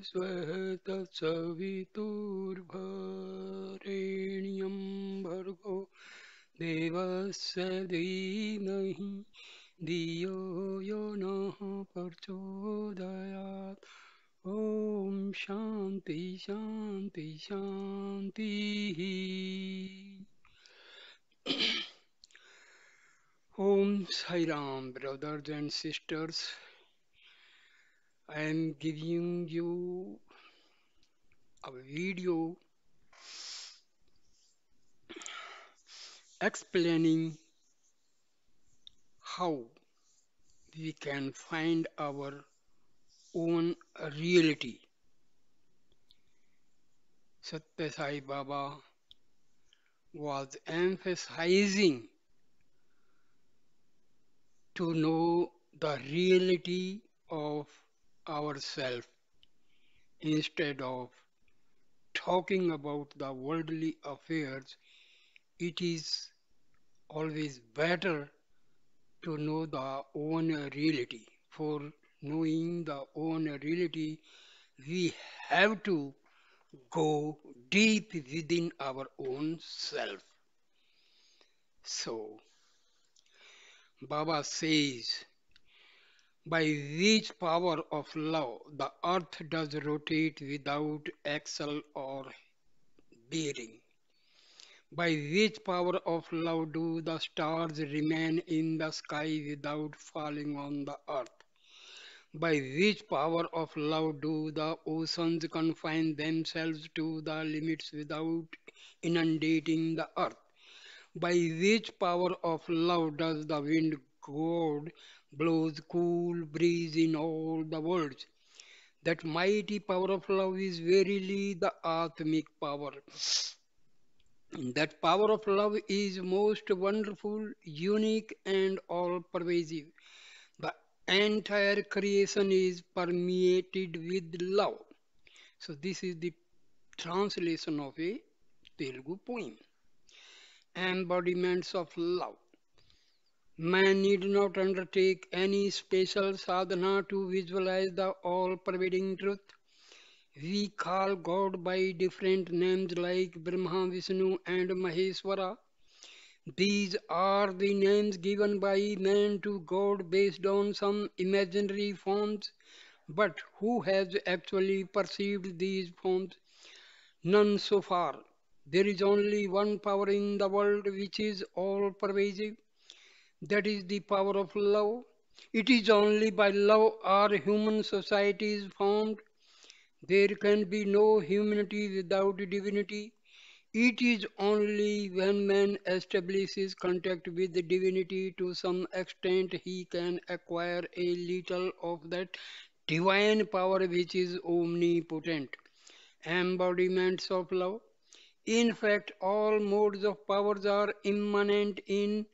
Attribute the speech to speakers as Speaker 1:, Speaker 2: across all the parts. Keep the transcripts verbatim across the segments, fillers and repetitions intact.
Speaker 1: स्वः तत्सवितुर्भरेण्यं भर्गो देवस्य धीमहि धियो यो नः प्रचोदयात्। ॐ शान्ति शान्ति शान्तिः। Om Sai Ram, brothers and sisters. I am giving you a video explaining how we can find our own reality. Satya Sai Baba was emphasizing to know the reality of ourselves instead of talking about the worldly affairs. It is always better to know the own reality. For knowing the own reality, we have to go deep within our own self. So, Baba says, by which power of love the earth does rotate without axle or bearing. By which power of love do the stars remain in the sky without falling on the earth? By which power of love do the oceans confine themselves to the limits without inundating the earth? By which power of love does the wind god blows cool breeze in all the worlds? That mighty power of love is verily the Atmic power. That power of love is most wonderful, unique, and all pervasive. The entire creation is permeated with love. So, this is the translation of a Telugu poem. Embodiments of love. Man need not undertake any special sadhana to visualize the all pervading truth. We call God by different names like Brahma, Vishnu, and Maheshwara. These are the names given by man to God based on some imaginary forms. But who has actually perceived these forms? None so far. There is only one power in the world which is all pervasive. That is the power of love. It is only by love our human society is formed. There can be no humanity without divinity. It is only when man establishes contact with the divinity to some extent he can acquire a little of that divine power which is omnipotent. Embodiments of love. In fact, all modes of powers are immanent in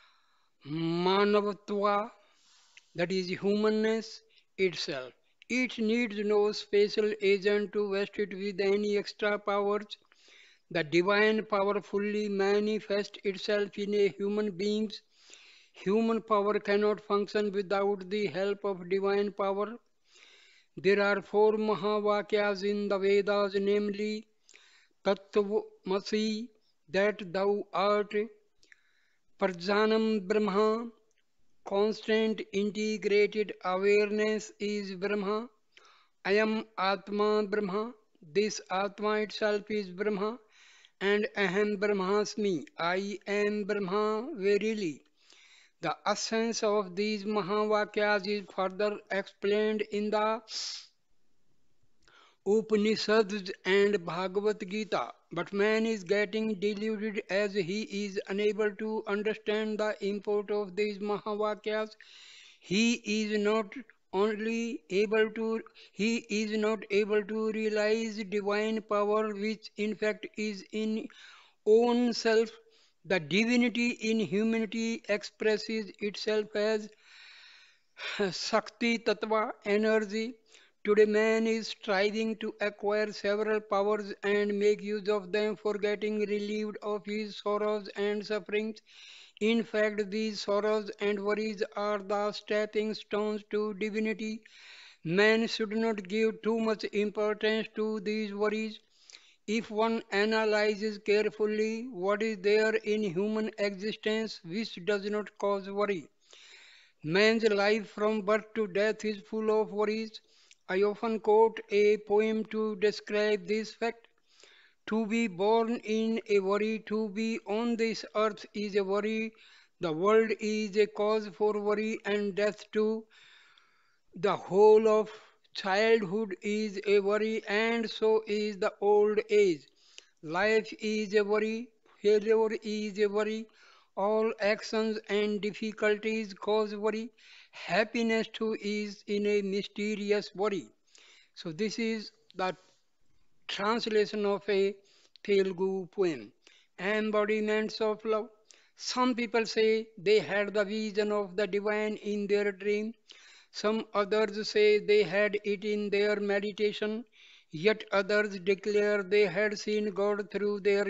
Speaker 1: Manavatva, that is humanness itself. It needs no special agent to vest it with any extra powers. The divine power fully manifests itself in a human beings. Human power cannot function without the help of divine power. There are four Mahavakyas in the Vedas, namely Tattvamasi, that thou art, Prajanam Brahma, constant integrated awareness is Brahma. I am Atma Brahma. This Atma itself is Brahma. And Aham Brahmasmi. I am Brahma verily. The essence of these Mahavakyas is further explained in the Upanishads and Bhagavad Gita. But man is getting deluded as he is unable to understand the import of these Mahavakyas. He is not only able to he is not able to realize divine power which in fact is in own self. The divinity in humanity expresses itself as Shakti Tattva energy. Today man is striving to acquire several powers and make use of them for getting relieved of his sorrows and sufferings. In fact, these sorrows and worries are the stepping stones to divinity. Man should not give too much importance to these worries. If one analyzes carefully what is there in human existence which does not cause worry, man's life from birth to death is full of worries. I often quote a poem to describe this fact. To be born in a worry, to be on this earth is a worry. The world is a cause for worry, and death too. The whole of childhood is a worry, and so is the old age. Life is a worry, failure is a worry, all actions and difficulties cause worry. Happiness too is in a mysterious worry. So, this is the translation of a Telugu poem. Embodiments of love. Some people say they had the vision of the divine in their dream. Some others say they had it in their meditation. Yet others declare they had seen God through their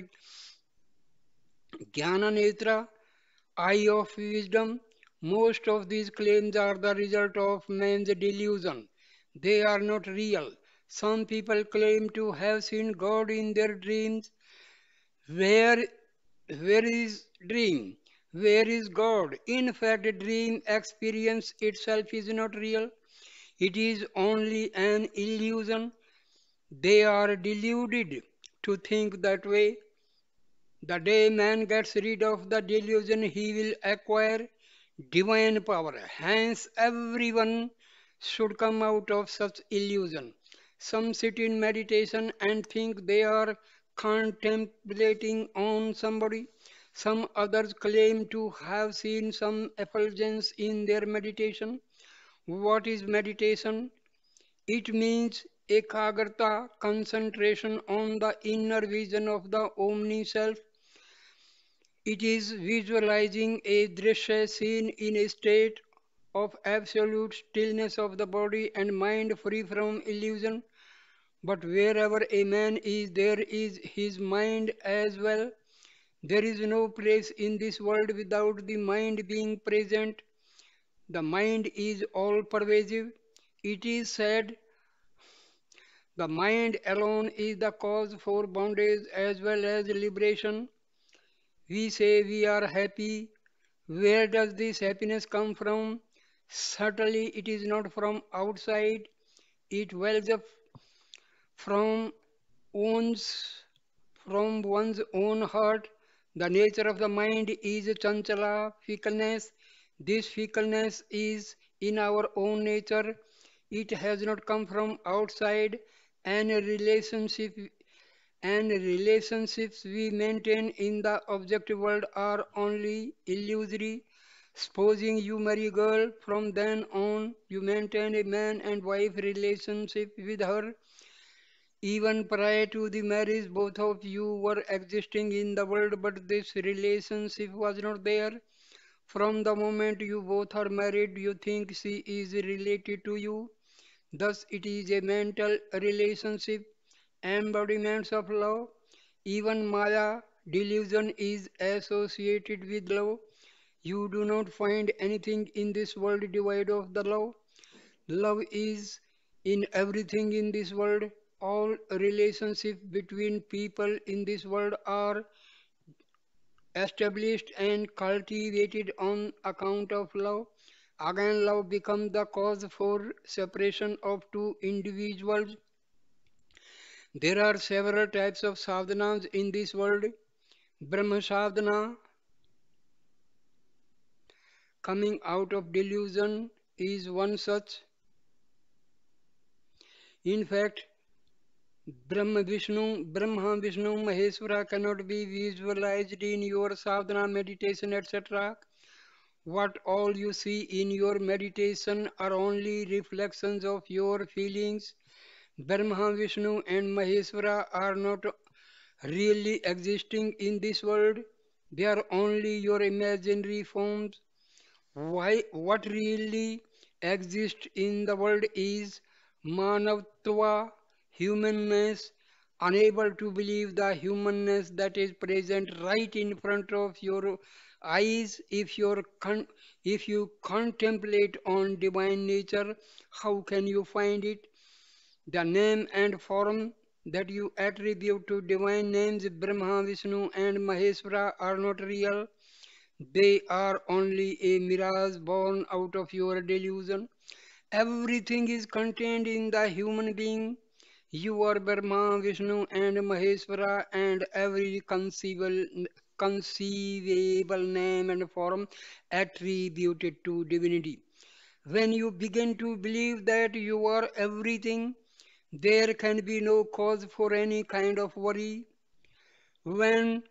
Speaker 1: Jnana Netra, eye of wisdom. Most of these claims are the result of man's delusion. They are not real. Some people claim to have seen God in their dreams. Where, where is dream? Where is God? In fact, dream experience itself is not real. It is only an illusion. They are deluded to think that way. The day man gets rid of the delusion, he will acquire divine power. Hence, everyone should come out of such illusion. Some sit in meditation and think they are contemplating on somebody. Some others claim to have seen some effulgence in their meditation. What is meditation? It means ekagrata, concentration on the inner vision of the Omni Self. It is visualizing a drishya scene in a state of absolute stillness of the body and mind free from illusion. But wherever a man is, there is his mind as well. There is no place in this world without the mind being present. The mind is all pervasive. It is said the mind alone is the cause for bondage as well as liberation. We say we are happy. Where does this happiness come from? Certainly, it is not from outside. It wells up from one's, from one's own heart. The nature of the mind is chanchala, fickleness. This fickleness is in our own nature. It has not come from outside. And relationship and relationships we maintain in the objective world are only illusory. Supposing you marry a girl, from then on you maintain a man and wife relationship with her. Even prior to the marriage, both of you were existing in the world, but this relationship was not there. From the moment you both are married, you think she is related to you. Thus, it is a mental relationship, embodiments of love. Even Maya, delusion, is associated with love. You do not find anything in this world devoid of the love. Love is in everything in this world. All relationships between people in this world are established and cultivated on account of love. Again, love becomes the cause for separation of two individuals. There are several types of sadhanas in this world. Brahma sadhana, coming out of delusion, is one such. In fact, Brahma Vishnu, Brahma Vishnu Maheshwara cannot be visualized in your sadhana meditation, et cetera. What all you see in your meditation are only reflections of your feelings. Brahma, Vishnu, and Maheshwara are not really existing in this world. They are only your imaginary forms. Why, what really exists in the world is Manavtva, humanness, unable to believe the humanness that is present right in front of your Eyes, if, you're con- if you contemplate on divine nature, how can you find it? The name and form that you attribute to divine names Brahma, Vishnu, and Maheshwara are not real. They are only a mirage born out of your delusion. Everything is contained in the human being. You are Brahma, Vishnu, and Maheshwara, and every conceivable, conceivable name and form attributed to divinity. When you begin to believe that you are everything, there can be no cause for any kind of worry. When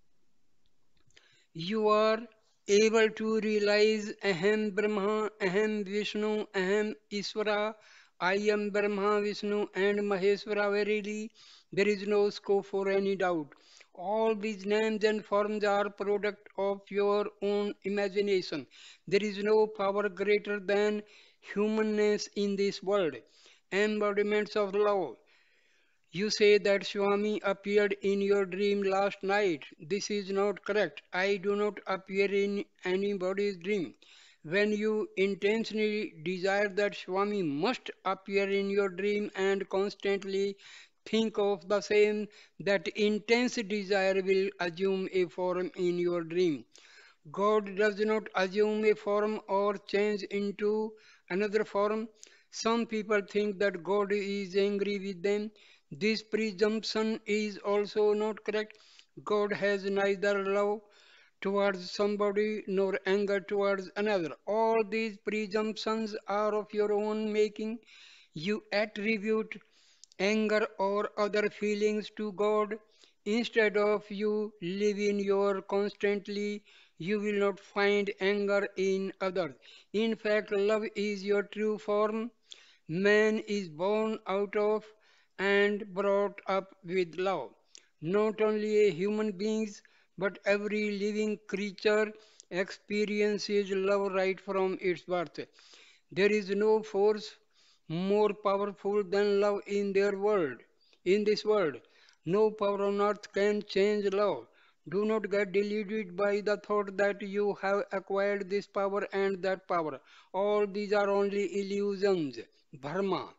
Speaker 1: you are able to realize Aham Brahma, Aham Vishnu, Aham Iswara, I am Brahma, Vishnu, and Maheshwara verily, there is no scope for any doubt. All these names and forms are product of your own imagination. There is no power greater than humanness in this world. Embodiments of love. You say that Swami appeared in your dream last night. This is not correct. I do not appear in anybody's dream. When you intentionally desire that Swami must appear in your dream and constantly think of the same, that intense desire will assume a form in your dream. God does not assume a form or change into another form. Some people think that God is angry with them. This presumption is also not correct. God has neither love towards somebody nor anger towards another. All these presumptions are of your own making. You attribute anger or other feelings to God. Instead of you live in your constantly, you will not find anger in others. In fact, love is your true form. Man is born out of and brought up with love. Not only human beings, but every living creature experiences love right from its birth. There is no force more powerful than love in their world, in this world. No power on earth can change love. Do not get deluded by the thought that you have acquired this power and that power. All these are only illusions. Bharma.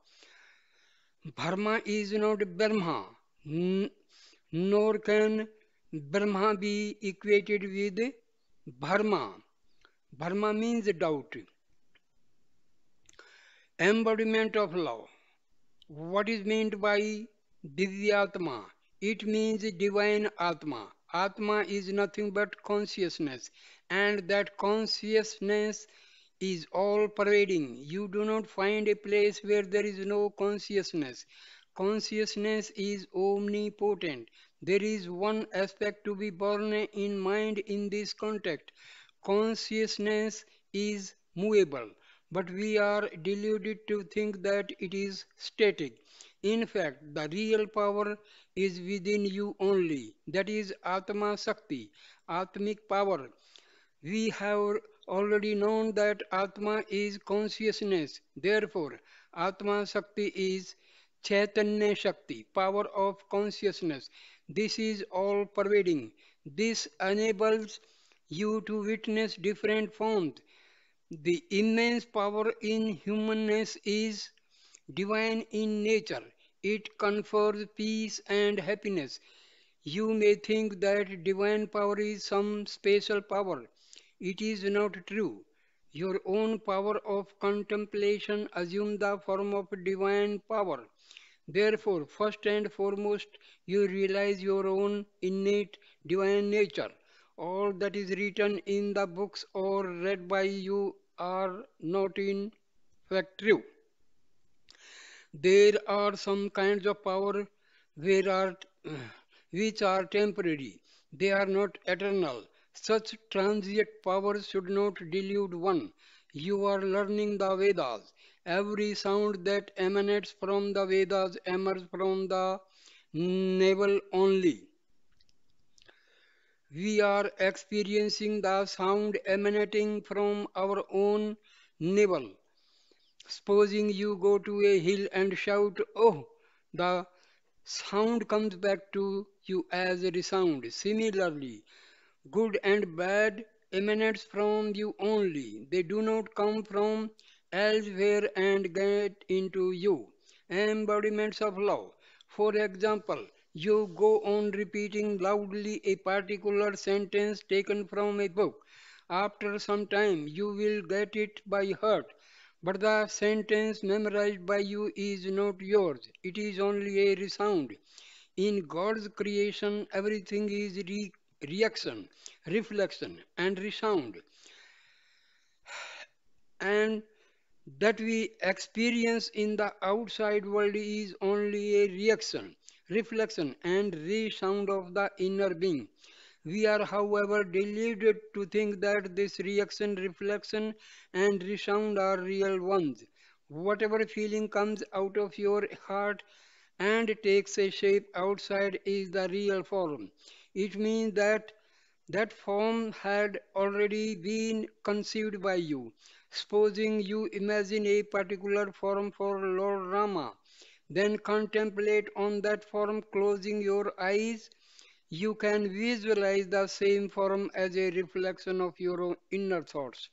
Speaker 1: Bharma is not Brahma, n- nor can Brahma be equated with Bharma. Bharma means doubt, embodiment of love. What is meant by Divyatma? It means divine Atma. Atma is nothing but consciousness, and that consciousness is all pervading. You do not find a place where there is no consciousness. Consciousness is omnipotent. There is one aspect to be borne in mind in this context. Consciousness is movable, but we are deluded to think that it is static. In fact, the real power is within you only. That is Atma Shakti, Atmic power. We have already known that Atma is consciousness. Therefore, Atma Shakti is Chaitanya Shakti, power of consciousness. This is all pervading. This enables you to witness different forms. The immense power in humanness is divine in nature. It confers peace and happiness. You may think that divine power is some special power. It is not true. Your own power of contemplation assumes the form of divine power. Therefore, first and foremost, you realize your own innate divine nature. All that is written in the books or read by you are not in fact true. There are some kinds of power where are, which are temporary. They are not eternal. Such transient powers should not delude one. You are learning the Vedas. Every sound that emanates from the Vedas emerges from the navel only. We are experiencing the sound emanating from our own navel. Supposing you go to a hill and shout, "Oh!" the sound comes back to you as a resound. Similarly, good and bad emanates from you only. They do not come from elsewhere and get into you. Embodiments of love. For example, you go on repeating loudly a particular sentence taken from a book. After some time, you will get it by heart. But the sentence memorized by you is not yours. It is only a resound. In God's creation, everything is re- reaction, reflection, and resound. And that we experience in the outside world is only a reaction, reflection, and resound of the inner being. We are, however, deluded to think that this reaction, reflection, and resound are real ones. Whatever feeling comes out of your heart and takes a shape outside is the real form. It means that that form had already been conceived by you. Supposing you imagine a particular form for Lord Rama, then contemplate on that form closing your eyes. You can visualize the same form as a reflection of your own inner thoughts.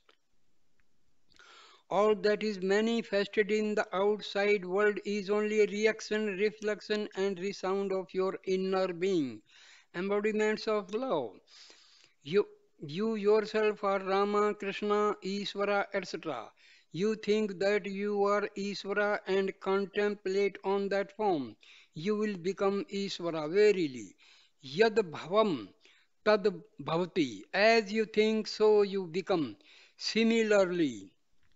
Speaker 1: All that is manifested in the outside world is only a reaction, reflection, and resound of your inner being. Embodiments of love. You, you yourself are Rama, Krishna, Ishvara, et cetera. You think that you are Ishvara and contemplate on that form. You will become Ishvara verily. Yad bhavam tad bhavati. As you think, so you become. Similarly,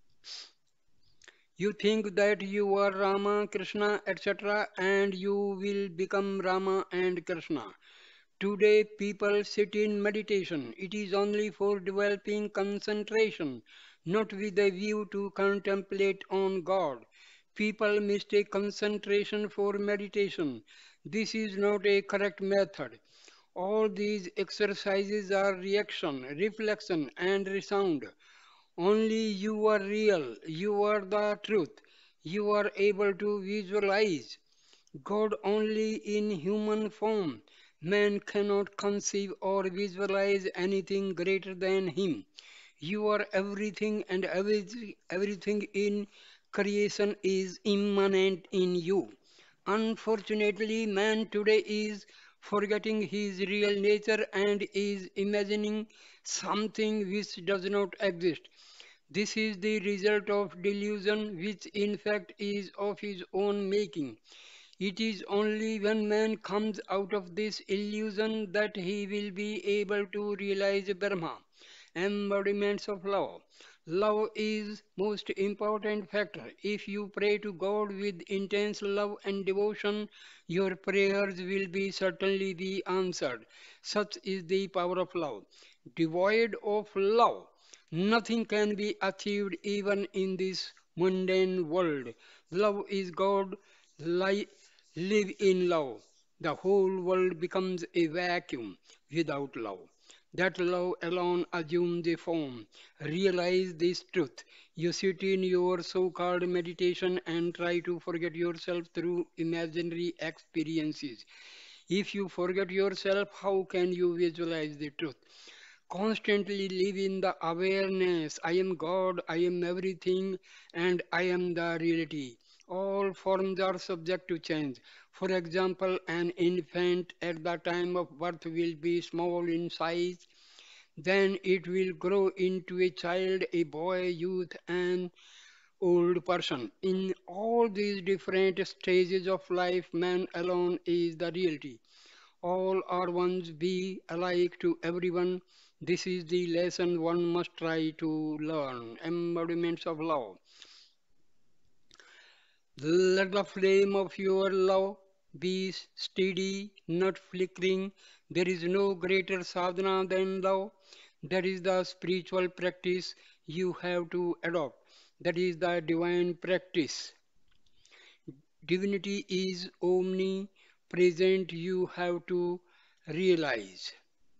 Speaker 1: you think that you are Rama, Krishna, et cetera, and you will become Rama and Krishna. Today, people sit in meditation. It is only for developing concentration, not with a view to contemplate on God. People mistake concentration for meditation. This is not a correct method. All these exercises are reaction, reflection, and resound. Only you are real, you are the truth. You are able to visualize God only in human form. Man cannot conceive or visualize anything greater than Him. You are everything, and every, everything in creation is immanent in you. Unfortunately, man today is forgetting his real nature and is imagining something which does not exist. This is the result of delusion, which in fact is of his own making. It is only when man comes out of this illusion that he will be able to realize Brahma, embodiments of love. Love is most important factor. If you pray to God with intense love and devotion, your prayers will be certainly be answered. Such is the power of love. Devoid of love, nothing can be achieved even in this mundane world. Love is God. Li- Live in love. The whole world becomes a vacuum without love. That love alone assumes a form. Realize this truth. You sit in your so called meditation and try to forget yourself through imaginary experiences. If you forget yourself, how can you visualize the truth? Constantly live in the awareness I am God, I am everything, and I am the reality. All forms are subject to change. For example, an infant at the time of birth will be small in size, then it will grow into a child, a boy, youth, and old person. In all these different stages of life, man alone is the reality. All are ones be alike to everyone. This is the lesson one must try to learn. Embodiments of love. Let the flame of your love be steady, not flickering. There is no greater sadhana than love. That is the spiritual practice you have to adopt. That is the divine practice. Divinity is omnipresent. You have to realize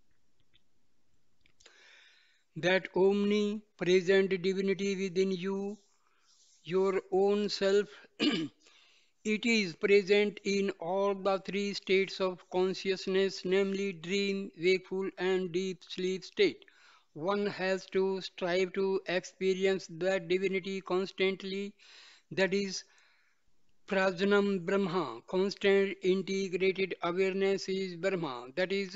Speaker 1: that omnipresent divinity within you, your own self, it is present in all the three states of consciousness, namely dream, wakeful, and deep sleep state. One has to strive to experience that divinity constantly. That is Prajnam Brahma. Constant integrated awareness is Brahma. That is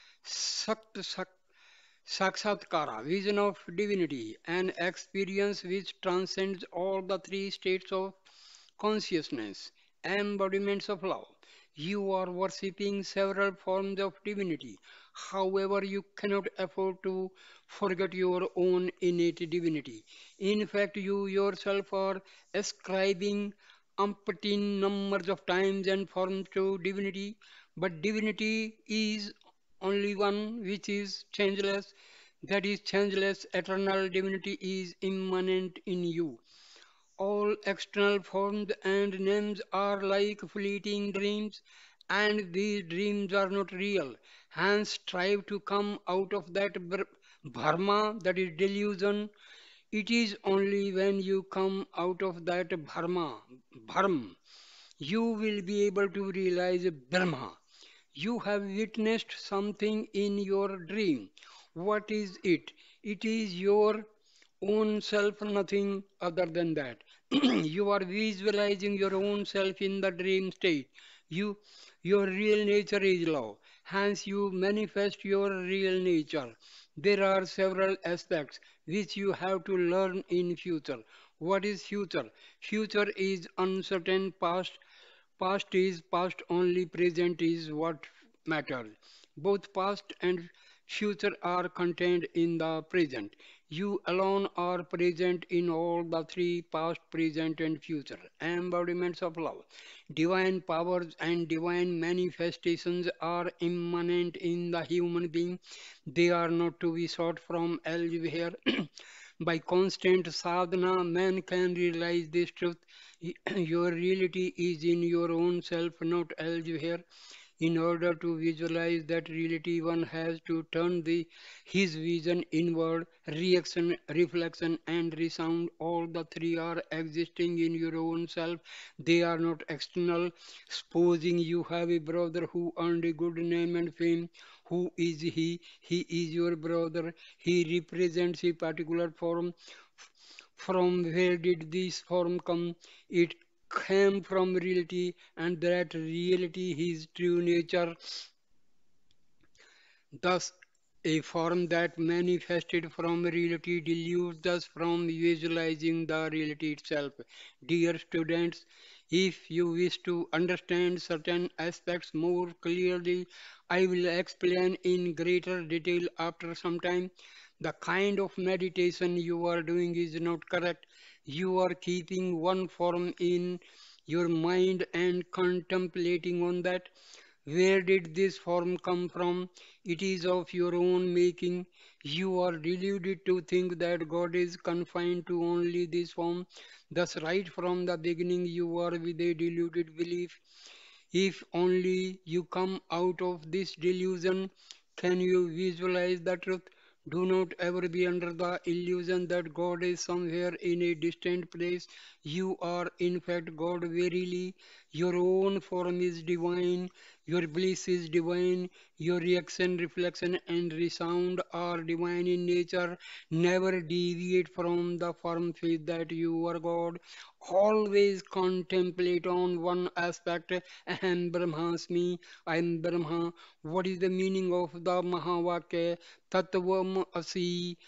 Speaker 1: Sakt Sak, Sakshatkara, vision of divinity, an experience which transcends all the three states of consciousness, embodiments of love. You are worshipping several forms of divinity. However, you cannot afford to forget your own innate divinity. In fact, you yourself are ascribing umpteen numbers of times and forms to divinity, but divinity is only one which is changeless. That is changeless, eternal divinity is immanent in you. All external forms and names are like fleeting dreams, and these dreams are not real. Hence, strive to come out of that br- bharma, that is delusion. It is only when you come out of that bharma, bharm, you will be able to realize Brahma. You have witnessed something in your dream. What is it? It is your own self, nothing other than that. You are visualizing your own self in the dream state. You, your real nature is love. Hence, you manifest your real nature. There are several aspects which you have to learn in future. What is future? Future is uncertain past. Past is past only, present is what matters. Both past and future are contained in the present. You alone are present in all the three past, present, and future embodiments of love. Divine powers and divine manifestations are immanent in the human being. They are not to be sought from elsewhere. By constant sadhana, man can realize this truth. Your reality is in your own self, not elsewhere. In order to visualize that reality, one has to turn the, his vision inward. Reaction, reflection, and resound, all the three are existing in your own self. They are not external. Supposing you have a brother who earned a good name and fame, who is he? He is your brother. He represents a particular form. From where did this form come? It came from reality, and that reality, his true nature. Thus, a form that manifested from reality deludes us from visualizing the reality itself. Dear students, if you wish to understand certain aspects more clearly, I will explain in greater detail after some time. The kind of meditation you are doing is not correct. You are keeping one form in your mind and contemplating on that. Where did this form come from? It is of your own making. You are deluded to think that God is confined to only this form. Thus, right from the beginning, you are with a deluded belief. If only you come out of this delusion, can you visualize the truth? Do not ever be under the illusion that God is somewhere in a distant place. You are in fact God verily. Your own form is divine. Your bliss is divine. Your reaction, reflection, and resound are divine in nature. Never deviate from the firm faith that you are God. Always contemplate on one aspect. Aham Brahmasmi, I am Brahma. What is the meaning of the Mahavakya? Tattvam Asi,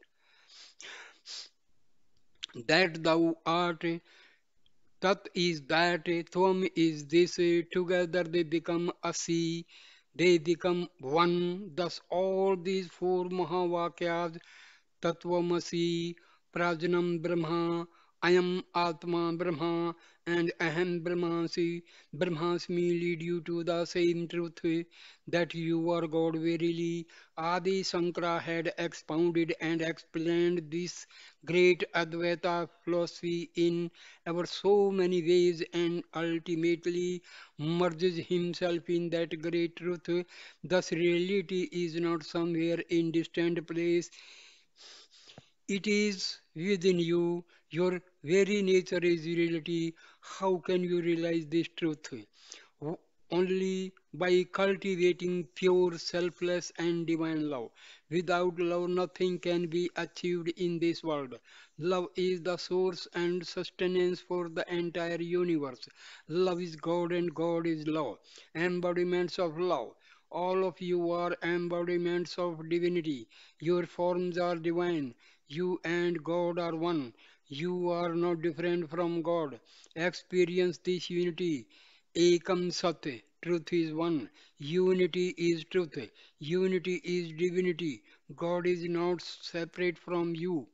Speaker 1: that thou art. Tat is that, Tvam is this. Together they become Asi, they become one. Thus, all these four Mahavakyas, Tattvamasi, Prajnam Brahma, Ayam Atma Brahma, and Aham Brahmasi, Brahmasmi lead you to the same truth that you are God verily. Adi Shankara had expounded and explained this great Advaita philosophy in ever so many ways and ultimately merges himself in that great truth. Thus, reality is not somewhere in distant place, it is within you. Your very nature is reality. How can you realize this truth? only by cultivating pure, selfless, and divine love. Without love, nothing can be achieved in this world. Love is the source and sustenance for the entire universe. Love is God, and God is love. Embodiments of love. All of you are embodiments of divinity. Your forms are divine. You and God are one. You are not different from God. Experience this unity. Ekam Sat. Truth is one. Unity is truth. Unity is divinity. God is not separate from you.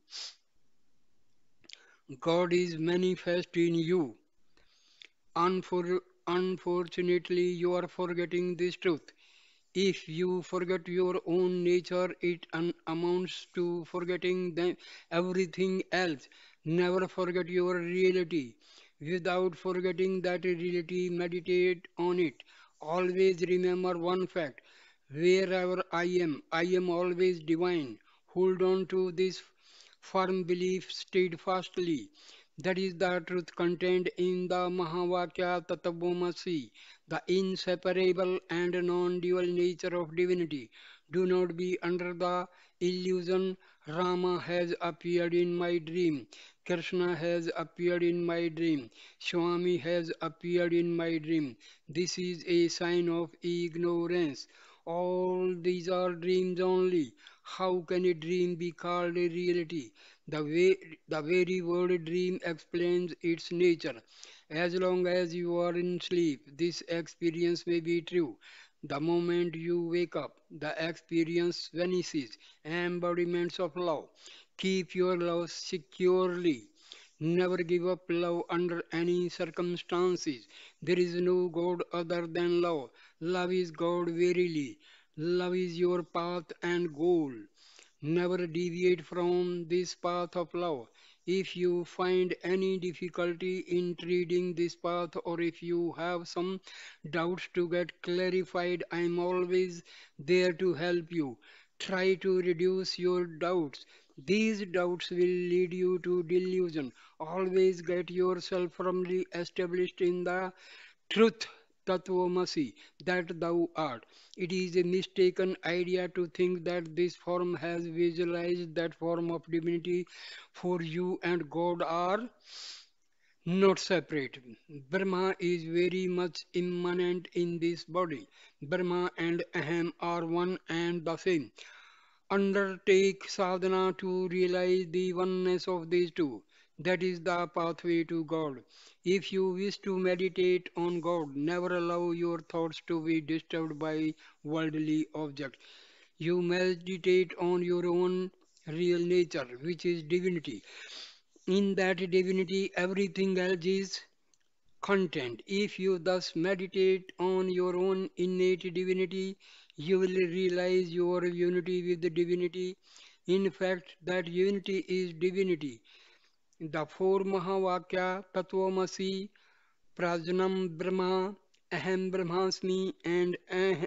Speaker 1: God is manifest in you. Unfor- unfortunately, you are forgetting this truth. If you forget your own nature, it un- amounts to forgetting them, everything else. Never forget your reality. Without forgetting that reality, meditate on it. Always remember one fact: wherever I am, I am always divine. Hold on to this firm belief steadfastly. That is the truth contained in the Mahavakya Tattvam, the inseparable and non-dual nature of divinity. Do not be under the illusion Rama has appeared in my dream, Krishna has appeared in my dream, Swami has appeared in my dream. This is a sign of ignorance. All these are dreams only. How can a dream be called a reality? The way the very word dream explains its nature. As long as you are in sleep, this experience may be true. The moment you wake up, the experience vanishes. Embodiments of love. Keep your love securely. Never give up love under any circumstances. There is no God other than love. Love is God verily. Love is your path and goal. Never deviate from this path of love. If you find any difficulty in treading this path, or if you have some doubts to get clarified, I am always there to help you. Try to reduce your doubts. These doubts will lead you to delusion. Always get yourself firmly established in the truth, Tatvamasi, that thou art. It is a mistaken idea to think that this form has visualized that form of divinity for you, and God are not separate. Brahma is very much immanent in this body. Brahma and Aham are one and the same. Undertake sadhana to realize the oneness of these two. That is the pathway to God. If you wish to meditate on God, never allow your thoughts to be disturbed by worldly objects. You meditate on your own real nature, which is divinity. In that divinity, everything else is content. If you thus meditate on your own innate divinity, you will realize your unity with the divinity. In fact, that unity is divinity. The four Mahavakya, Tattvamasi, Prajnam Brahma, Aham Brahmasmi, and Ah-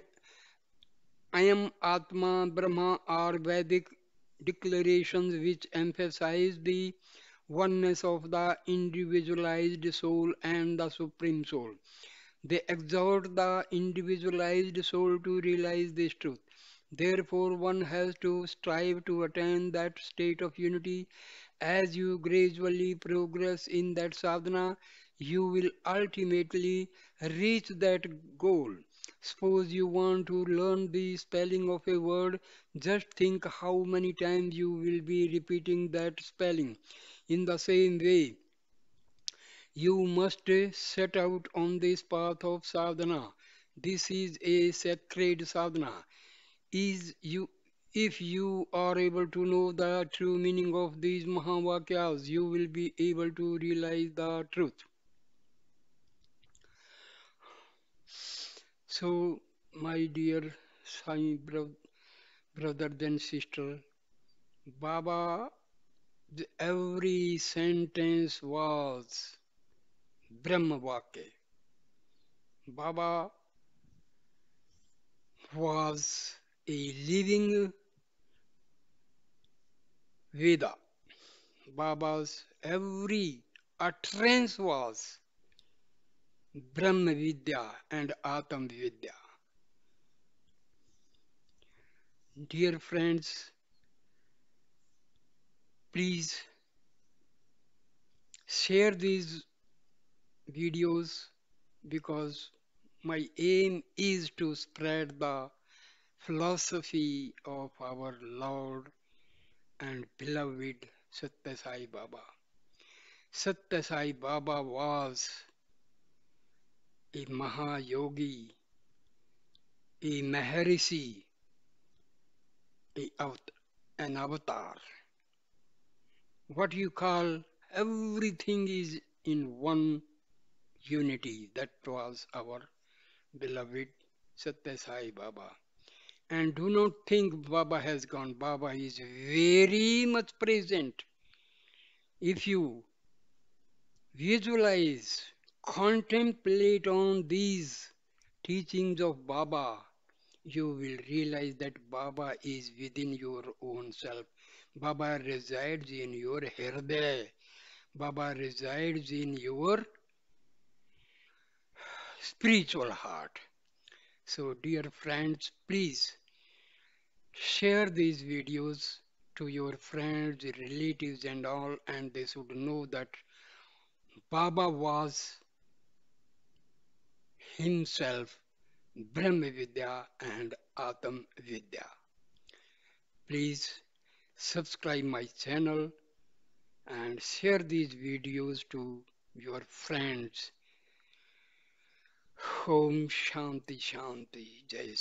Speaker 1: Ayam Atma Brahma are Vedic declarations which emphasize the oneness of the individualized soul and the supreme soul. They exhort the individualized soul to realize this truth. Therefore, one has to strive to attain that state of unity. As you gradually progress in that sadhana, you will ultimately reach that goal. Suppose you want to learn the spelling of a word, just think how many times you will be repeating that spelling. In the same way, you must set out on this path of sadhana. This is a sacred sadhana. Is you If you are able to know the true meaning of these Mahavakyas, you will be able to realize the truth. So, my dear Sai bro- brother and sister, Baba, the- every sentence was Brahmavakya. Baba was a living Veda. Baba's every utterance was Brahma Vidya and Atam Vidya. Dear friends, please share these videos because my aim is to spread the philosophy of our Lord and beloved Satya Sai Baba. Satya Sai Baba was a Mahayogi, a Maharishi, a avat- an avatar. What you call everything is in one unity. That was our beloved Satya Sai Baba. And do not think Baba has gone. Baba is very much present. If you visualize, contemplate on these teachings of Baba, you will realize that Baba is within your own self. Baba resides in your Hriday. Baba resides in your spiritual heart. So, dear friends, please share these videos to your friends, relatives, and all, and they should know that Baba was himself Brahma Vidya and Atam Vidya. Please subscribe my channel and share these videos to your friends. Om Shanti Shanti Jai